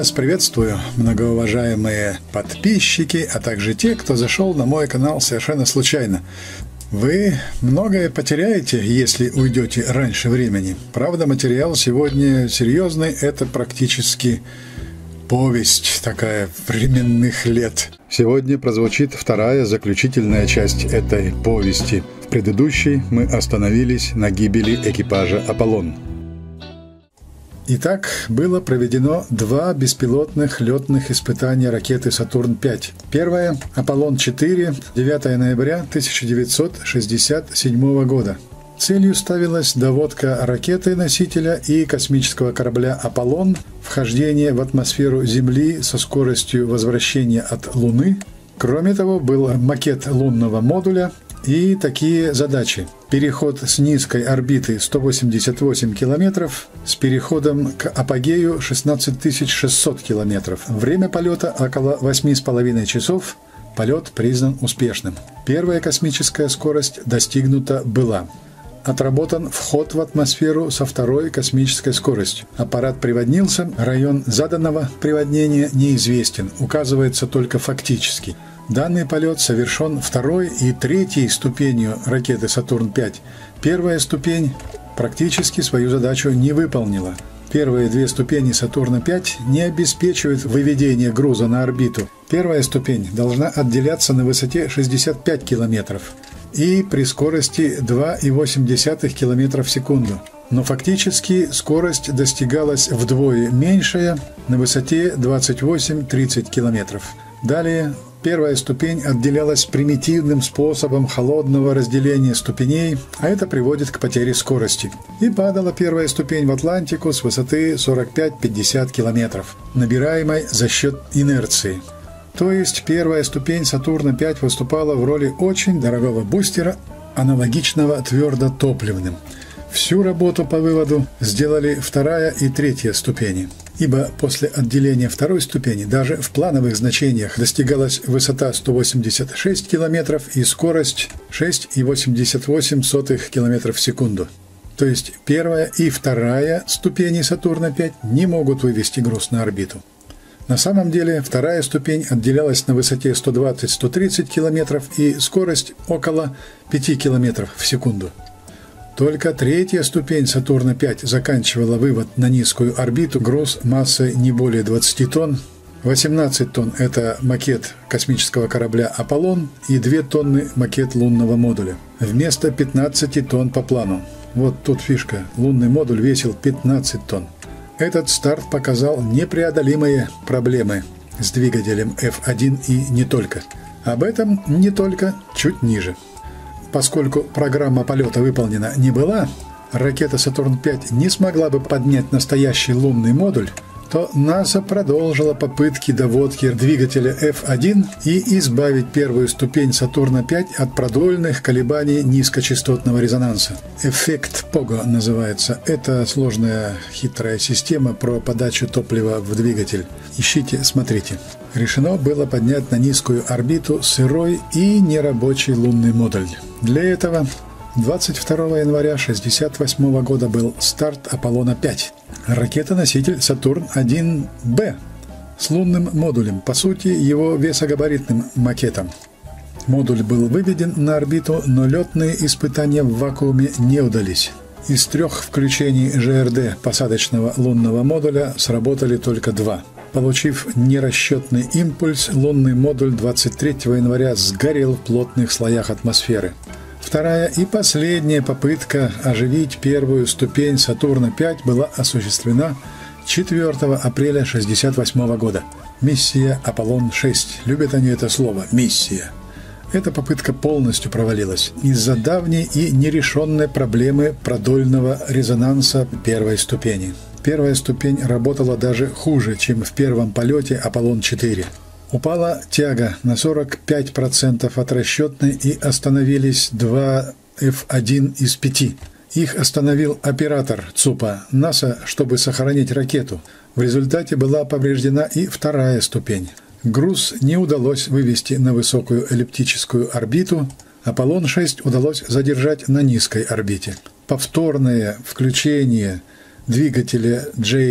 вас приветствую, многоуважаемые подписчики, а также те, кто зашел на мой канал совершенно случайно. Вы многое потеряете, если уйдете раньше времени. Правда, материал сегодня серьезный, это практически повесть такая временных лет. Сегодня прозвучит вторая заключительная часть этой повести. В предыдущей мы остановились на гибели экипажа «Аполлон». Итак, было проведено два беспилотных летных испытания ракеты «Сатурн-5». Первое – «Аполлон-4», 9 ноября 1967 года. Целью ставилась доводка ракеты-носителя и космического корабля «Аполлон», вхождение в атмосферу Земли со скоростью возвращения от Луны. Кроме того, был макет лунного модуля и такие задачи. Переход с низкой орбиты 188 километров с переходом к апогею 16 600 километров. Время полета около 8,5 часов. Полет признан успешным. Первая космическая скорость достигнута была. Отработан вход в атмосферу со второй космической скоростью. Аппарат приводнился, район заданного приводнения неизвестен, указывается только фактически. Данный полет совершен второй и третьей ступенью ракеты «Сатурн-5». Первая ступень практически свою задачу не выполнила. Первые две ступени «Сатурна-5» не обеспечивают выведение груза на орбиту. Первая ступень должна отделяться на высоте 65 километров и при скорости 2,8 км в секунду. Но фактически скорость достигалась вдвое меньшая на высоте 28-30 км. Далее первая ступень отделялась примитивным способом холодного разделения ступеней, а это приводит к потере скорости. И падала первая ступень в Атлантику с высоты 45-50 км, набираемой за счет инерции. То есть первая ступень Сатурна-5 выступала в роли очень дорогого бустера, аналогичного твердотопливным. Всю работу по выводу сделали вторая и третья ступени, ибо после отделения второй ступени даже в плановых значениях достигалась высота 186 км и скорость 6,88 км в секунду. То есть первая и вторая ступени Сатурна-5 не могут вывести груз на орбиту. На самом деле вторая ступень отделялась на высоте 120-130 км и скорость около 5 км в секунду. Только третья ступень Сатурна-5 заканчивала вывод на низкую орбиту груз массой не более 20 тонн. 18 тонн – это макет космического корабля «Аполлон» и 2 тонны – макет лунного модуля. Вместо 15 тонн по плану. Вот тут фишка. Лунный модуль весил 15 тонн. Этот старт показал непреодолимые проблемы с двигателем F1 и не только. Об этом не только чуть ниже. Поскольку программа полета выполнена не была, ракета «Сатурн-5» не смогла бы поднять настоящий лунный модуль, то НАСА продолжила попытки доводки двигателя F1 и избавить первую ступень Сатурна-5 от продольных колебаний низкочастотного резонанса. Эффект Пого называется. Это сложная хитрая система про подачу топлива в двигатель. Ищите, смотрите. Решено было поднять на низкую орбиту сырой и нерабочий лунный модуль. Для этого 22 января 1968 года был старт Аполлона-5. Ракета-носитель Сатурн-1Б с лунным модулем, по сути, его весогабаритным макетом. Модуль был выведен на орбиту, но летные испытания в вакууме не удались. Из 3 включений ЖРД посадочного лунного модуля сработали только 2. Получив нерасчетный импульс, лунный модуль 23 января сгорел в плотных слоях атмосферы. Вторая и последняя попытка оживить первую ступень Сатурна-5 была осуществлена 4 апреля 1968 года. Миссия Аполлон-6. Любят они это слово «миссия». Эта попытка полностью провалилась из-за давней и нерешенной проблемы продольного резонанса первой ступени. Первая ступень работала даже хуже, чем в первом полете Аполлон-4. Упала тяга на 45% от расчетной и остановились 2 F1 из 5. Их остановил оператор ЦУПа НАСА, чтобы сохранить ракету. В результате была повреждена и вторая ступень. Груз не удалось вывести на высокую эллиптическую орбиту. Аполлон-6 удалось задержать на низкой орбите. Повторное включение двигателя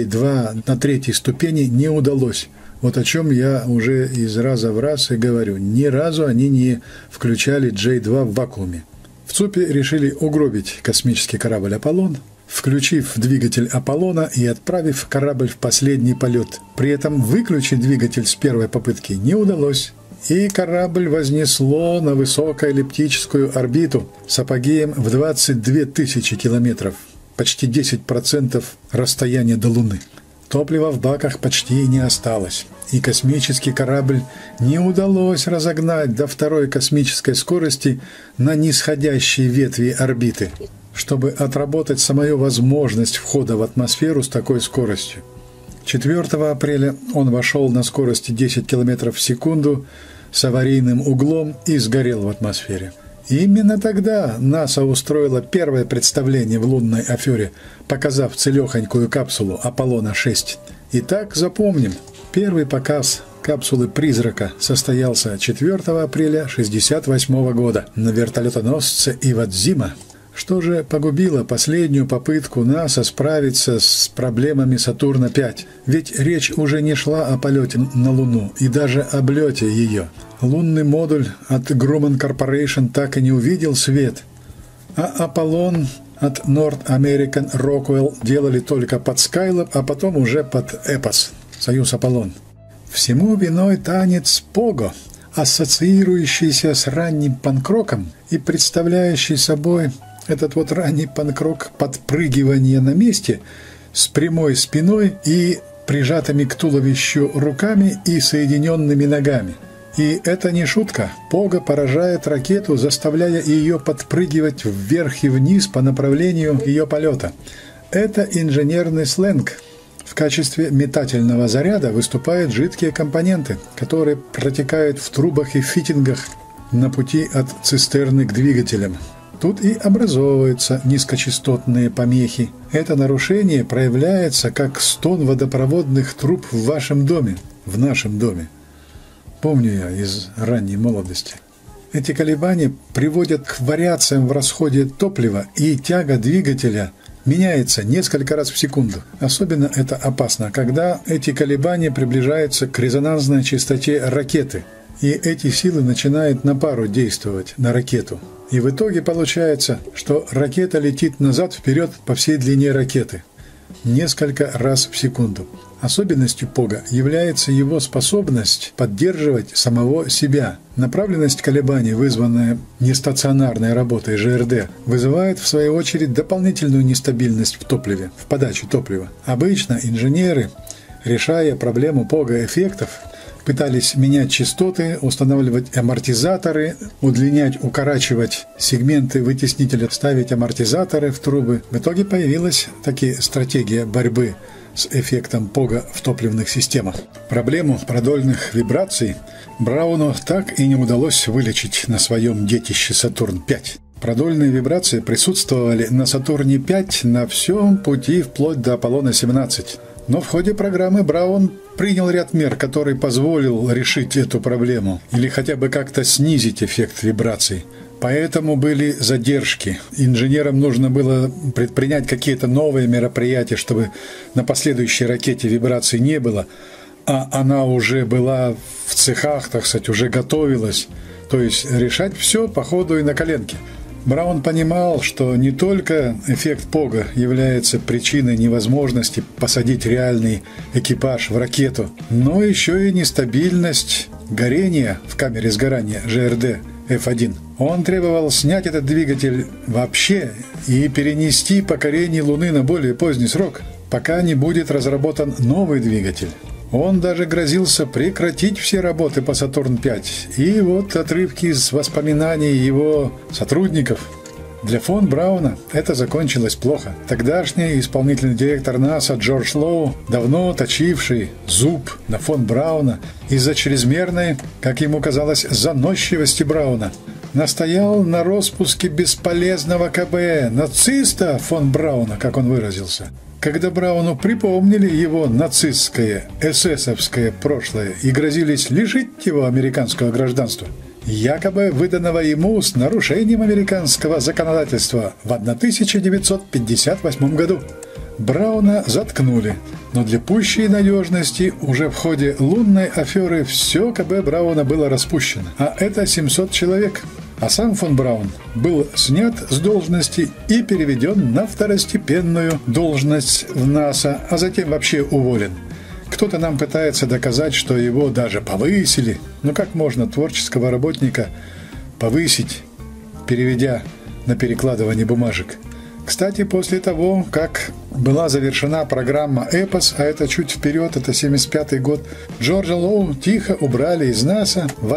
J2 на третьей ступени не удалось. Вот о чем я уже из раза в раз и говорю. Ни разу они не включали J2 в вакууме. В ЦУПе решили угробить космический корабль «Аполлон», включив двигатель «Аполлона» и отправив корабль в последний полет. При этом выключить двигатель с первой попытки не удалось. И корабль вознесло на высокоэллиптическую орбиту с апогеем в 22 тысячи километров, почти 10% расстояния до Луны. Топлива в баках почти не осталось, и космический корабль не удалось разогнать до второй космической скорости на нисходящей ветви орбиты, чтобы отработать самую возможность входа в атмосферу с такой скоростью. 4 апреля он вошел на скорости 10 км в секунду с аварийным углом и сгорел в атмосфере. Именно тогда НАСА устроила первое представление в лунной афере, показав целехонькую капсулу Аполлона-6. Итак, запомним, первый показ капсулы «Призрака» состоялся 4 апреля 1968 года на вертолетоносце «Ивадзима». Что же погубило последнюю попытку НАСА справиться с проблемами Сатурна-5? Ведь речь уже не шла о полете на Луну и даже об облете ее. Лунный модуль от Grumman Corporation так и не увидел свет, а Аполлон от North American Rockwell делали только под Skylab, а потом уже под Эпос, Союз Аполлон. Всему виной танец Пого, ассоциирующийся с ранним панк-роком и представляющий собой этот вот ранний панк-рок подпрыгивание на месте с прямой спиной и прижатыми к туловищу руками и соединенными ногами. И это не шутка. Пого поражает ракету, заставляя ее подпрыгивать вверх и вниз по направлению ее полета. Это инженерный сленг. В качестве метательного заряда выступают жидкие компоненты, которые протекают в трубах и фитингах на пути от цистерны к двигателям. Тут и образовываются низкочастотные помехи. Это нарушение проявляется как стон водопроводных труб в вашем доме, в нашем доме. Помню я из ранней молодости. Эти колебания приводят к вариациям в расходе топлива, и тяга двигателя меняется несколько раз в секунду. Особенно это опасно, когда эти колебания приближаются к резонансной частоте ракеты, и эти силы начинают на пару действовать на ракету. И в итоге получается, что ракета летит назад-вперед по всей длине ракеты, несколько раз в секунду. Особенностью Пого является его способность поддерживать самого себя. Направленность колебаний, вызванная нестационарной работой ЖРД, вызывает в свою очередь дополнительную нестабильность в топливе, в подаче топлива. Обычно инженеры, решая проблему Пого-эффектов, пытались менять частоты, устанавливать амортизаторы, удлинять, укорачивать сегменты вытеснителя, ставить амортизаторы в трубы. В итоге появилась таки стратегия борьбы с эффектом Пого в топливных системах. Проблему продольных вибраций Брауну так и не удалось вылечить на своем детище Сатурн-5. Продольные вибрации присутствовали на Сатурне-5 на всем пути вплоть до Аполлона-17. Но в ходе программы Браун принял ряд мер, который позволил решить эту проблему или хотя бы как-то снизить эффект вибраций. Поэтому были задержки. Инженерам нужно было предпринять какие-то новые мероприятия, чтобы на последующей ракете вибраций не было, а она уже была в цехах, так сказать, уже готовилась. То есть решать все по ходу и на коленке. Браун понимал, что не только эффект Пого является причиной невозможности посадить реальный экипаж в ракету, но еще и нестабильность горения в камере сгорания ЖРД F1. Он требовал снять этот двигатель вообще и перенести покорение Луны на более поздний срок, пока не будет разработан новый двигатель. Он даже грозился прекратить все работы по Сатурн-5. И вот отрывки из воспоминаний его сотрудников. Для фон Брауна это закончилось плохо. Тогдашний исполнительный директор НАСА Джордж Лоу, давно точивший зуб на фон Брауна из-за чрезмерной, как ему казалось, заносчивости Брауна, настоял на распуске бесполезного КБ, нациста фон Брауна, как он выразился. Когда Брауну припомнили его нацистское, эсэсовское прошлое и грозились лишить его американского гражданства, якобы выданного ему с нарушением американского законодательства в 1958 году, Брауна заткнули, но для пущей надежности уже в ходе лунной аферы все КБ Брауна было распущено, а это 700 человек. А сам фон Браун был снят с должности и переведен на второстепенную должность в НАСА, а затем вообще уволен. Кто-то нам пытается доказать, что его даже повысили. Но как можно творческого работника повысить, переведя на перекладывание бумажек? Кстати, после того, как была завершена программа «Эпос», а это чуть вперед, это 1975 год, Джорджа Лоу тихо убрали из НАСА в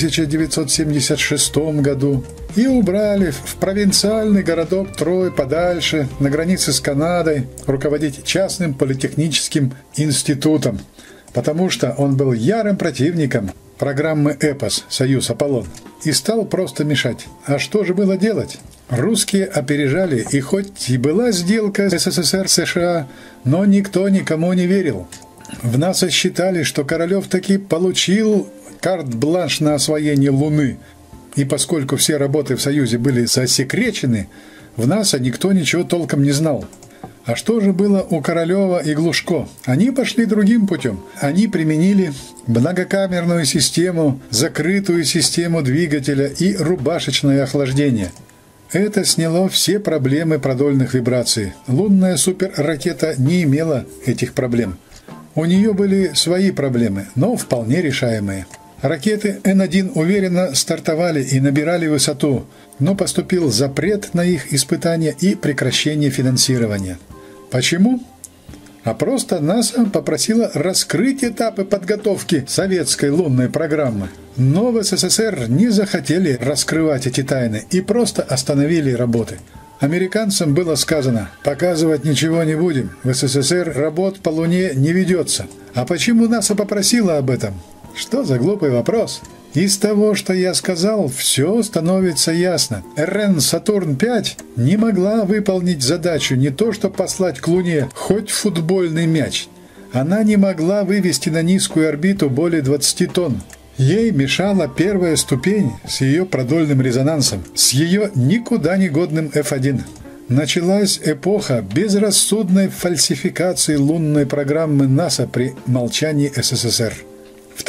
1976 году и убрали в провинциальный городок Трой подальше, на границе с Канадой, руководить частным политехническим институтом, потому что он был ярым противником программы «Эпос» «Союз Аполлон» и стал просто мешать. А что же было делать? Русские опережали, и хоть и была сделка СССР-США, но никто никому не верил. В НАСА считали, что Королёв таки получил карт-бланш на освоение Луны, и поскольку все работы в Союзе были засекречены, в НАСА никто ничего толком не знал. А что же было у Королёва и Глушко? Они пошли другим путем. Они применили многокамерную систему, закрытую систему двигателя и рубашечное охлаждение. Это сняло все проблемы продольных вибраций. Лунная суперракета не имела этих проблем. У нее были свои проблемы, но вполне решаемые. Ракеты Н-1 уверенно стартовали и набирали высоту, но поступил запрет на их испытания и прекращение финансирования. Почему? А просто НАСА попросила раскрыть этапы подготовки советской лунной программы. Но в СССР не захотели раскрывать эти тайны и просто остановили работы. Американцам было сказано: показывать ничего не будем, в СССР работ по Луне не ведется. А почему НАСА попросила об этом? Что за глупый вопрос? Из того, что я сказал, все становится ясно. РН «Сатурн-5» не могла выполнить задачу не то что послать к Луне хоть футбольный мяч. Она не могла вывести на низкую орбиту более 20 тонн. Ей мешала первая ступень с ее продольным резонансом, с ее никуда не годным F1. Началась эпоха безрассудной фальсификации лунной программы НАСА при молчании СССР. В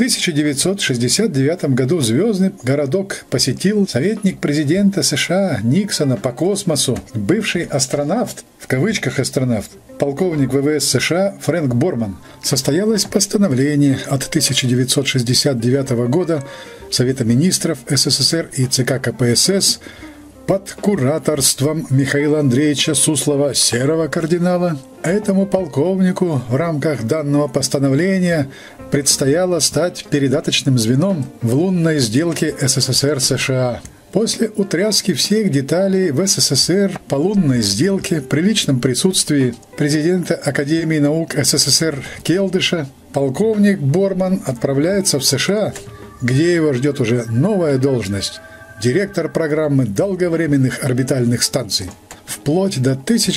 1969 году звездный городок посетил советник президента США Никсона по космосу, бывший астронавт, в кавычках астронавт, полковник ВВС США Фрэнк Борман. Состоялось постановление от 1969 года Совета министров СССР и ЦК КПСС под кураторством Михаила Андреевича Суслова, серого кардинала. Этому полковнику в рамках данного постановления предстояло стать передаточным звеном в лунной сделке СССР-США. После утряски всех деталей в СССР по лунной сделке при личном присутствии президента Академии наук СССР Келдыша полковник Борман отправляется в США, где его ждет уже новая должность – директор программы долговременных орбитальных станций. Вплоть до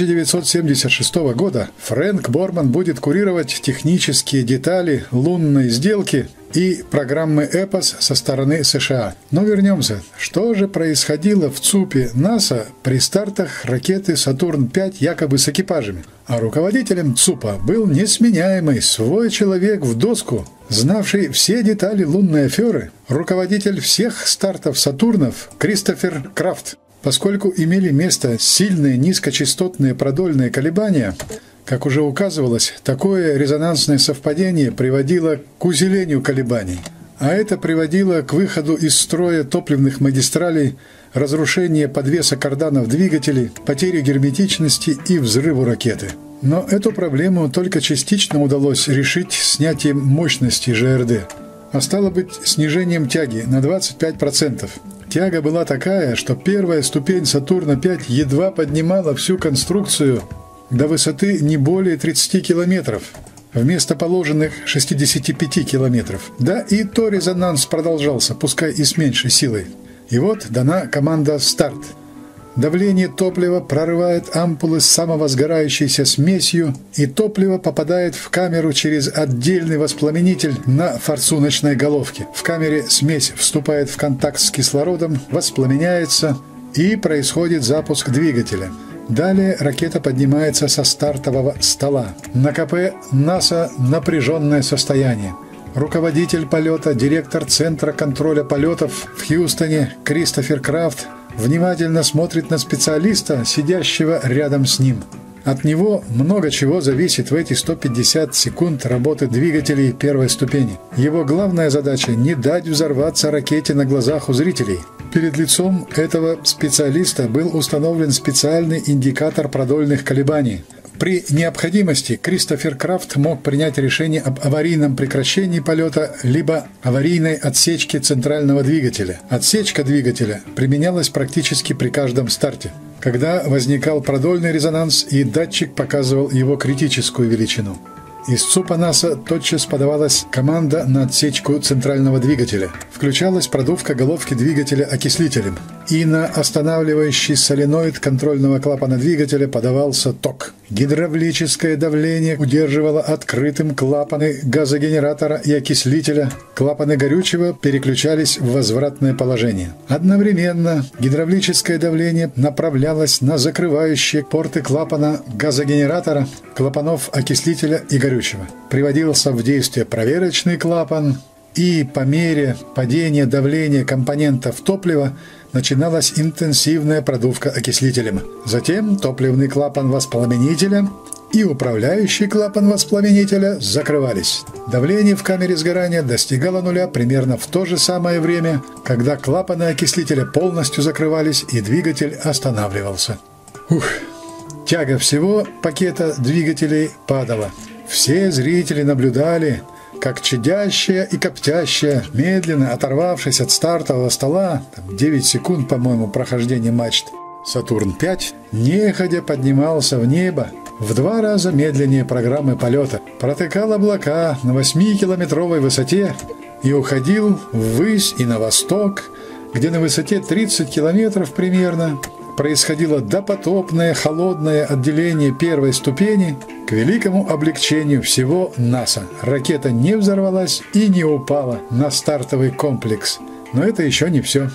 1976 года Фрэнк Борман будет курировать технические детали лунной сделки и программы «Эпос» со стороны США. Но вернемся. Что же происходило в ЦУПе НАСА при стартах ракеты «Сатурн-5» якобы с экипажами? А руководителем ЦУПа был несменяемый свой человек в доску, знавший все детали лунной аферы, руководитель всех стартов «Сатурнов» Кристофер Крафт. Поскольку имели место сильные низкочастотные продольные колебания, как уже указывалось, такое резонансное совпадение приводило к усилению колебаний, а это приводило к выходу из строя топливных магистралей, разрушению подвеса карданов двигателей, потере герметичности и взрыву ракеты. Но эту проблему только частично удалось решить снятием мощности ЖРД, а стало быть снижением тяги на 25%. Тяга была такая, что первая ступень Сатурна-5 едва поднимала всю конструкцию до высоты не более 30 километров, вместо положенных 65 километров. Да и то резонанс продолжался, пускай и с меньшей силой. И вот дана команда «Старт». Давление топлива прорывает ампулы с самовозгорающейся смесью, и топливо попадает в камеру через отдельный воспламенитель на форсуночной головке. В камере смесь вступает в контакт с кислородом, воспламеняется, и происходит запуск двигателя. Далее ракета поднимается со стартового стола. На КП НАСА напряженное состояние. Руководитель полета, директор Центра контроля полетов в Хьюстоне Кристофер Крафт внимательно смотрит на специалиста, сидящего рядом с ним. От него много чего зависит в эти 150 секунд работы двигателей первой ступени. Его главная задача – не дать взорваться ракете на глазах у зрителей. Перед лицом этого специалиста был установлен специальный индикатор продольных колебаний. При необходимости Кристофер Крафт мог принять решение об аварийном прекращении полета либо аварийной отсечке центрального двигателя. Отсечка двигателя применялась практически при каждом старте, когда возникал продольный резонанс и датчик показывал его критическую величину. Из ЦУПа НАСА тотчас подавалась команда на отсечку центрального двигателя. Включалась продувка головки двигателя окислителем, и на останавливающий соленоид контрольного клапана двигателя подавался ток. Гидравлическое давление удерживало открытым клапаны газогенератора и окислителя. Клапаны горючего переключались в возвратное положение. Одновременно гидравлическое давление направлялось на закрывающие порты клапана газогенератора, клапанов окислителя и горючего. Приводился в действие проверочный клапан, и по мере падения давления компонентов топлива начиналась интенсивная продувка окислителем. Затем топливный клапан воспламенителя и управляющий клапан воспламенителя закрывались. Давление в камере сгорания достигало нуля примерно в то же самое время, когда клапаны окислителя полностью закрывались и двигатель останавливался. Тяга всего пакета двигателей падала. Все зрители наблюдали, как чадящая и коптящая, медленно оторвавшись от стартового стола, 9 секунд, по-моему, прохождения мачт, Сатурн-5, неходя поднимался в небо в 2 раза медленнее программы полета, протыкал облака на 8-километровой высоте и уходил ввысь и на восток, где на высоте 30 километров примерно происходило допотопное холодное отделение первой ступени к великому облегчению всего НАСА. Ракета не взорвалась и не упала на стартовый комплекс. Но это еще не все.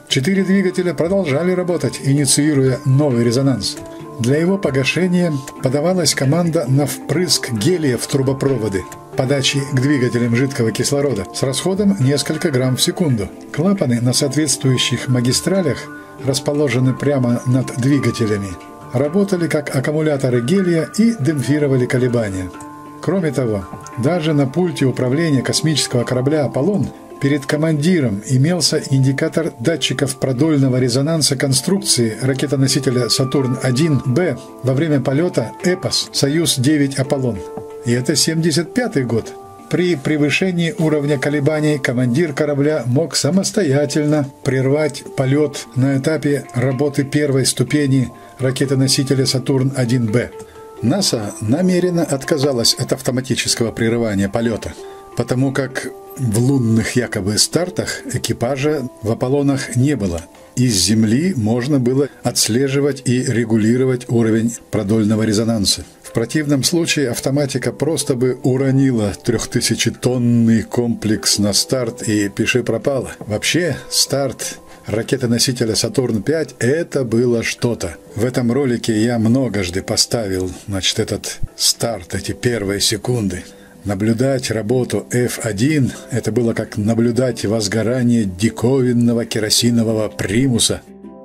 4 двигателя продолжали работать, инициируя новый резонанс. Для его погашения подавалась команда на впрыск гелия в трубопроводы подачи к двигателям жидкого кислорода с расходом несколько грамм в секунду. Клапаны на соответствующих магистралях, расположены прямо над двигателями, работали как аккумуляторы гелия и демпфировали колебания. Кроме того, даже на пульте управления космического корабля «Аполлон» перед командиром имелся индикатор датчиков продольного резонанса конструкции ракетоносителя «Сатурн-1Б» во время полета «Эпос» «Союз-9 Аполлон». И это 1975 год. При превышении уровня колебаний командир корабля мог самостоятельно прервать полет на этапе работы первой ступени ракетоносителя «Сатурн-1Б». НАСА намеренно отказалась от автоматического прерывания полета, потому как в лунных якобы стартах экипажа в «Аполлонах» не было. Из Земли можно было отслеживать и регулировать уровень продольного резонанса. В противном случае автоматика просто бы уронила 3000-тонный комплекс на старт и пиши пропало. Вообще, старт ракетоносителя «Сатурн-5» – это было что-то. В этом ролике я многожды поставил, этот старт, эти первые секунды. Наблюдать работу F1 – это было как наблюдать возгорание диковинного керосинового примуса.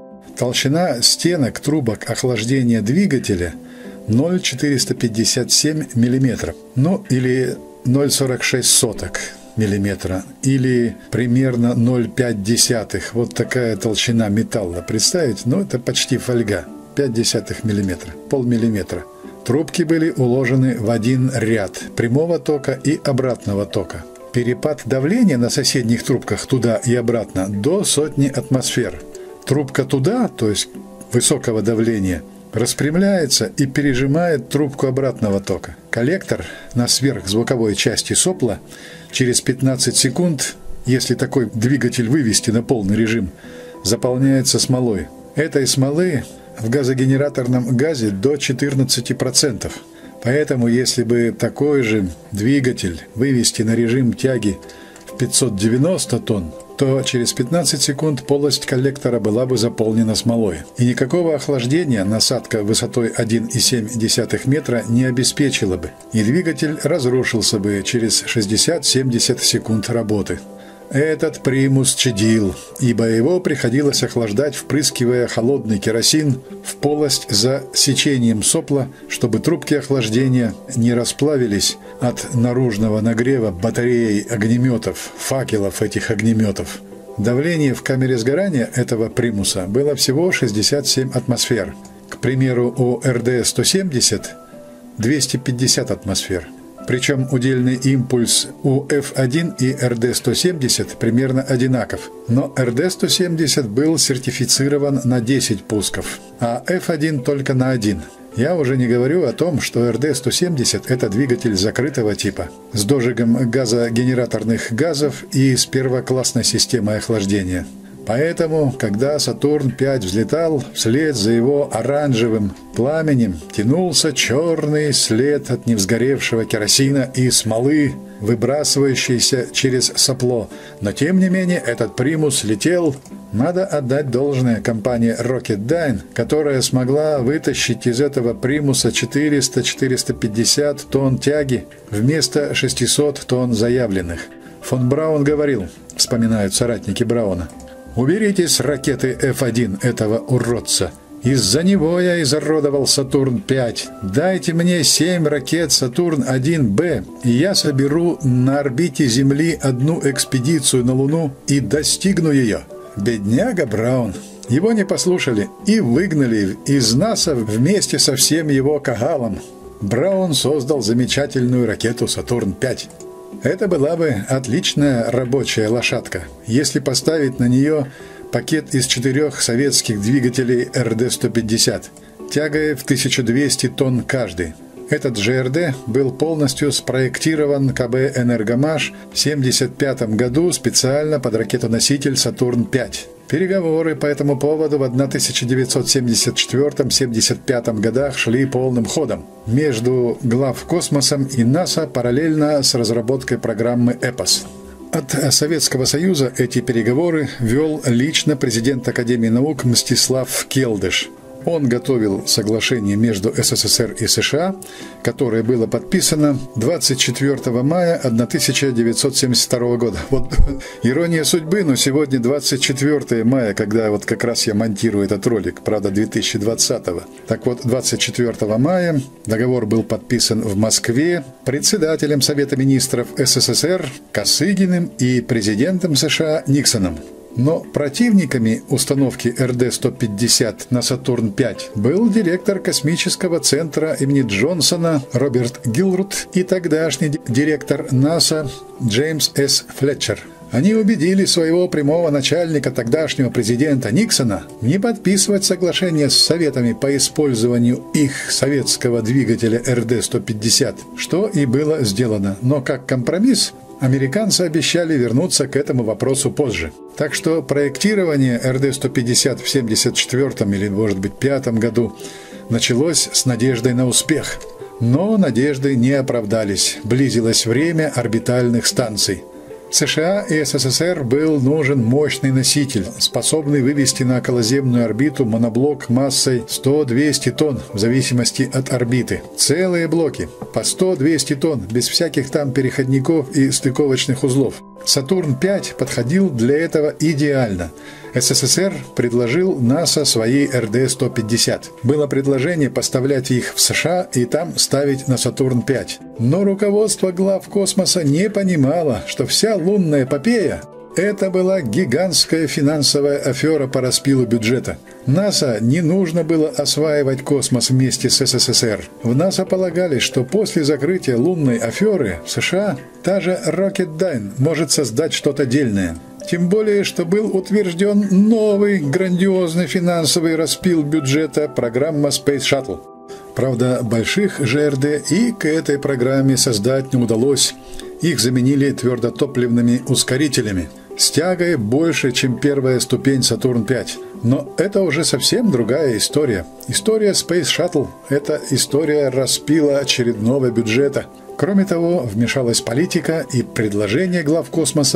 Толщина стенок трубок охлаждения двигателя – 0,457 мм, или 0,46 мм, или примерно 0,5. Вот такая толщина металла. Представить? Это почти фольга. 0,5 мм, полмиллиметра. Трубки были уложены в один ряд прямого тока и обратного тока. Перепад давления на соседних трубках туда и обратно до 100 атмосфер. Трубка туда, то есть высокого давления, распрямляется и пережимает трубку обратного тока. Коллектор на сверхзвуковой части сопла через 15 секунд, если такой двигатель вывести на полный режим, заполняется смолой. Этой смолы в газогенераторном газе до 14%. Поэтому, если бы такой же двигатель вывести на режим тяги в 590 тонн, то через 15 секунд полость коллектора была бы заполнена смолой. И никакого охлаждения насадка высотой 1,7 метра не обеспечила бы, и двигатель разрушился бы через 60-70 секунд работы. Этот примус чадил, ибо его приходилось охлаждать, впрыскивая холодный керосин в полость за сечением сопла, чтобы трубки охлаждения не расплавились от наружного нагрева батареи огнеметов, факелов этих огнеметов. Давление в камере сгорания этого примуса было всего 67 атмосфер. К примеру, у РД-170 250 атмосфер. Причем удельный импульс у F1 и РД-170 примерно одинаков. Но РД-170 был сертифицирован на 10 пусков, а F1 только на 1. Я уже не говорю о том, что РД-170 – это двигатель закрытого типа, с дожигом газогенераторных газов и с первоклассной системой охлаждения. Поэтому, когда Сатурн-5 взлетал, вслед за его оранжевым пламенем тянулся черный след от невзгоревшего керосина и смолы, выбрасывающийся через сопло. Но, тем не менее, этот примус летел. Надо отдать должное компании Rocketdyne, которая смогла вытащить из этого примуса 400-450 тонн тяги вместо 600 тонн заявленных. Фон Браун говорил, вспоминают соратники Брауна: «Уберите с ракеты F1 этого уродца. Из-за него я изуродовал Сатурн-5. Дайте мне 7 ракет Сатурн-1Б, и я соберу на орбите Земли одну экспедицию на Луну и достигну ее». Бедняга Браун. Его не послушали и выгнали из НАСА вместе со всем его кагалом. Браун создал замечательную ракету Сатурн-5. Это была бы отличная рабочая лошадка, если поставить на нее пакет из 4 советских двигателей РД-150, тягой в 1200 тонн каждый. Этот ЖРД был полностью спроектирован КБ «Энергомаш» в 1975 году специально под ракетоноситель «Сатурн-5». Переговоры по этому поводу в 1974-1975 годах шли полным ходом между главкосмосом и НАСА параллельно с разработкой программы «Эпос». От Советского Союза эти переговоры вел лично президент Академии наук Мстислав Келдыш. Он готовил соглашение между СССР и США, которое было подписано 24 мая 1972 года. Вот ирония судьбы, но сегодня 24 мая, когда вот как раз я монтирую этот ролик, правда, 2020-го. Так вот, 24 мая договор был подписан в Москве председателем Совета министров СССР Косыгиным и президентом США Никсоном. Но противниками установки РД-150 на Сатурн-5 был директор космического центра имени Джонсона Роберт Гилруд и тогдашний директор НАСА Джеймс С. Флетчер. Они убедили своего прямого начальника, тогдашнего президента Никсона, не подписывать соглашение с Советами по использованию их советского двигателя РД-150, что и было сделано. Но как компромисс американцы обещали вернуться к этому вопросу позже. Так что проектирование РД-150 в 1974 или, может быть, 1975 году началось с надеждой на успех. Но надежды не оправдались. Близилось время орбитальных станций. США и СССР был нужен мощный носитель, способный вывести на околоземную орбиту моноблок массой 100-200 тонн, в зависимости от орбиты. Целые блоки, по 100-200 тонн, без всяких там переходников и стыковочных узлов. Сатурн-5 подходил для этого идеально. СССР предложил НАСА свои РД-150. Было предложение поставлять их в США и там ставить на Сатурн-5. Но руководство главкосмоса не понимало, что вся лунная эпопея – это была гигантская финансовая афера по распилу бюджета. НАСА не нужно было осваивать космос вместе с СССР. В НАСА полагали, что после закрытия лунной аферы в США та же Rocketdyne может создать что-то дельное. Тем более, что был утвержден новый грандиозный финансовый распил бюджета программа Space Shuttle. Правда, больших ЖРД и к этой программе создать не удалось. Их заменили твердотопливными ускорителями с тягой больше, чем первая ступень Сатурн-5. Но это уже совсем другая история. История Space Shuttle – это история распила очередного бюджета. Кроме того, вмешалась политика, и предложение главкосмоса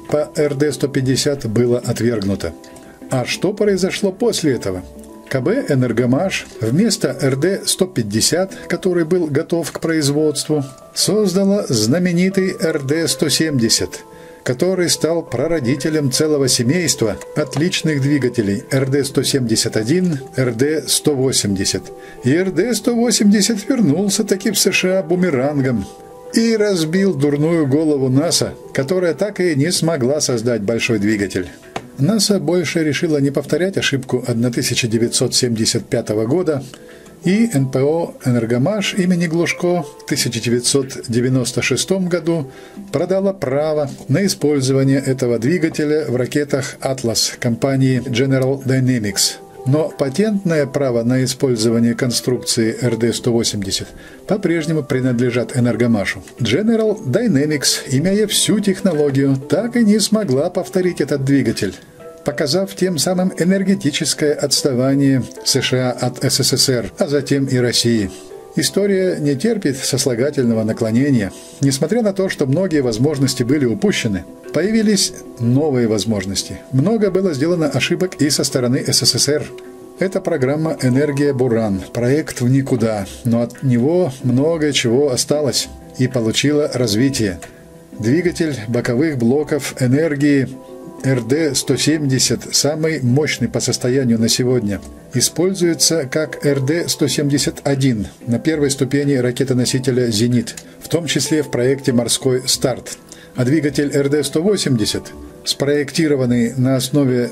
по РД-150 было отвергнуто. А что произошло после этого? КБ «Энергомаш» вместо РД-150, который был готов к производству, создала знаменитый РД-170, который стал прародителем целого семейства отличных двигателей РД-171, РД-180. И РД-180 вернулся таки в США бумерангом и разбил дурную голову НАСА, которая так и не смогла создать большой двигатель. НАСА больше решила не повторять ошибку 1975 года, и НПО «Энергомаш» имени Глушко в 1996 году продала право на использование этого двигателя в ракетах «Атлас» компании General Dynamics. Но патентное право на использование конструкции РД-180 по-прежнему принадлежат «Энергомашу». General Dynamics, имея всю технологию, так и не смогла повторить этот двигатель, показав тем самым энергетическое отставание США от СССР, а затем и России. История не терпит сослагательного наклонения. Несмотря на то, что многие возможности были упущены, появились новые возможности. Много было сделано ошибок и со стороны СССР. Это программа «Энергия Буран», проект в никуда, но от него много чего осталось и получило развитие. Двигатель боковых блоков энергии РД-170, самый мощный по состоянию на сегодня, используется как РД-171 на первой ступени ракетоносителя «Зенит», в том числе в проекте «Морской старт». А двигатель РД-180, спроектированный на основе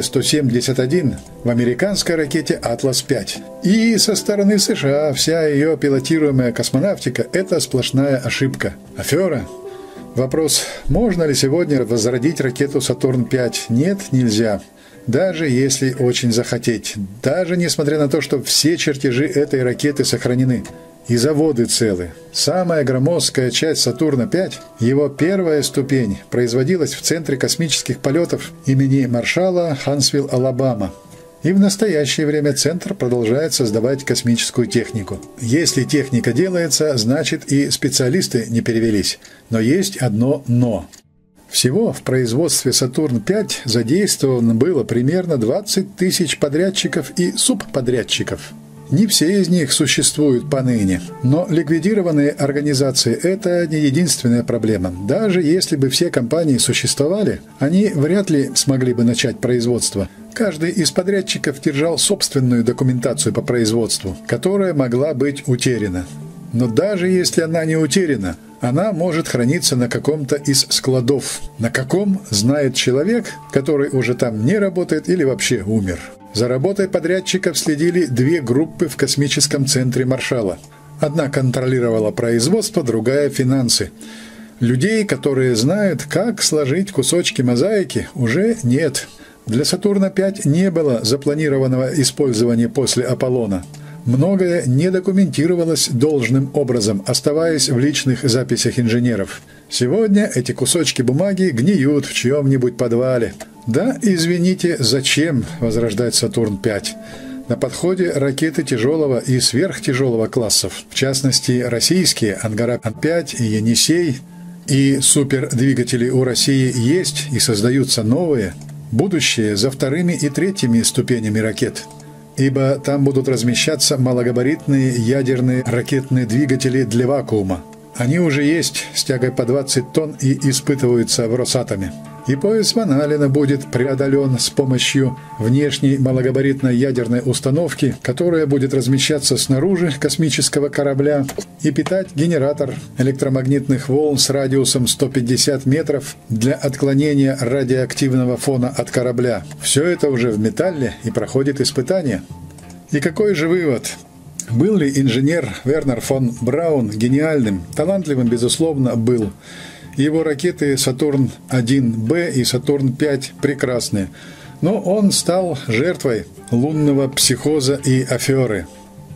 РД-171 в американской ракете «Атлас-5». И со стороны США вся ее пилотируемая космонавтика – это сплошная ошибка. Афера. Вопрос, можно ли сегодня возродить ракету «Сатурн-5»? Нет, нельзя. Даже если очень захотеть. Даже несмотря на то, что все чертежи этой ракеты сохранены. И заводы целы. Самая громоздкая часть «Сатурна-5», его первая ступень, производилась в Центре космических полетов имени маршала Хансвилл, Алабама. И в настоящее время Центр продолжает создавать космическую технику. Если техника делается, значит и специалисты не перевелись. Но есть одно «но». Всего в производстве «Сатурн-5» задействовано было примерно 20 тысяч подрядчиков и субподрядчиков. Не все из них существуют поныне, но ликвидированные организации – это не единственная проблема. Даже если бы все компании существовали, они вряд ли смогли бы начать производство. Каждый из подрядчиков держал собственную документацию по производству, которая могла быть утеряна. Но даже если она не утеряна, она может храниться на каком-то из складов. На каком, знает человек, который уже там не работает или вообще умер. За работой подрядчиков следили две группы в космическом центре Маршалла. Одна контролировала производство, другая – финансы. Людей, которые знают, как сложить кусочки мозаики, уже нет. Для «Сатурна-5» не было запланированного использования после «Аполлона». Многое не документировалось должным образом, оставаясь в личных записях инженеров. Сегодня эти кусочки бумаги гниют в чьем-нибудь подвале. Да, извините, зачем возрождать «Сатурн-5»? На подходе ракеты тяжелого и сверхтяжелого классов, в частности, российские «Ангара-5» и «Енисей», и супердвигатели у России есть и создаются новые, будущее за вторыми и третьими ступенями ракет. Ибо там будут размещаться малогабаритные ядерные ракетные двигатели для вакуума. Они уже есть с тягой по 20 тонн и испытываются в Росатоме. И пояс Ван Аллена будет преодолен с помощью внешней малогабаритной ядерной установки, которая будет размещаться снаружи космического корабля и питать генератор электромагнитных волн с радиусом 150 метров для отклонения радиоактивного фона от корабля. Все это уже в металле и проходит испытания. И какой же вывод? Был ли инженер Вернер фон Браун гениальным? Талантливым, безусловно, был. Его ракеты «Сатурн-1Б» и «Сатурн-5» прекрасны. Но он стал жертвой лунного психоза и аферы.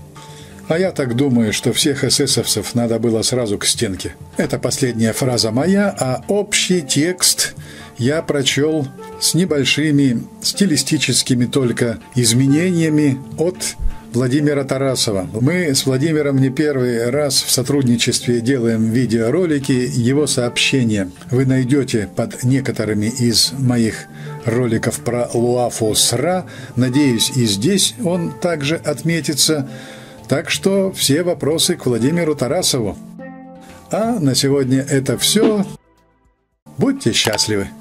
А я так думаю, что всех эсэсовцев надо было сразу к стенке. Это последняя фраза моя, а общий текст я прочел с небольшими стилистическими только изменениями от Владимира Тарасова. Мы с Владимиром не первый раз в сотрудничестве делаем видеоролики. Его сообщения вы найдете под некоторыми из моих роликов про Луафу СРА. Надеюсь, и здесь он также отметится. Так что все вопросы к Владимиру Тарасову. А на сегодня это все. Будьте счастливы!